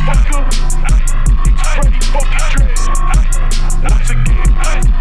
motherfucker. It's Freddie fucking Dread. Once again,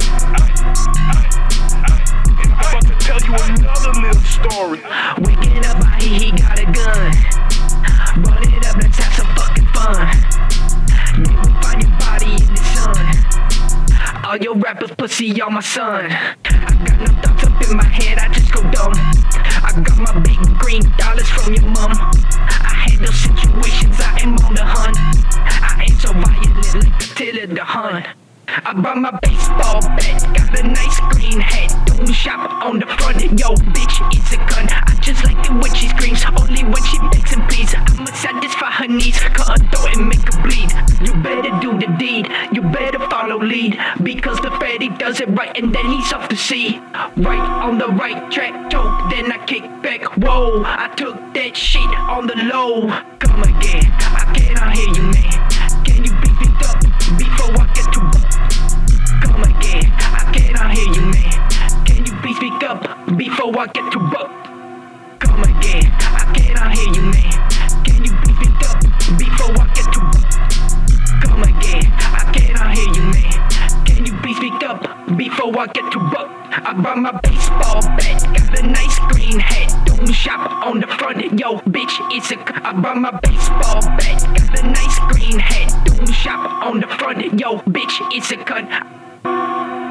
and I'm about to tell you another little story. Waking up, I hear he got a gun. Run it up, let's have some fucking fun. They will find your body in the sun. All your rappers pussy on my son. I got no thoughts up in my head, I just go dumb. I got my big green dollars from your mom. I handle situations, I am on the hunt. I ain't so violent like Attila the Hun. I brought my baseball bat, got a nice green hat. Don't shop on the front, yo bitch, it's a gun. I just like it when she screams, only when she begs and pleads. I'ma satisfy her needs, cut her throat and make her bleed. You better do the deed, you better follow lead, because the Freddy does it right and then he's off to sea. Right on the right track, choke, then I kick back. Whoa, I took that shit on the low. Come again, I cannot hear you, man. Can you beat me up before I get to work? Come again, I cannot hear you, man. Can you please speak up before I get to work? Come again, I cannot hear you, man. Can you please speak up before I get to work? Come again, I cannot hear you, man. Can you please speak up before I get to work? I brought my baseball bat, got a nice green hat. Don't shop on the front, yo bitch, it's a. I brought my baseball bat, got a nice green hat. Don't shop on the front, yo bitch, it's a gun.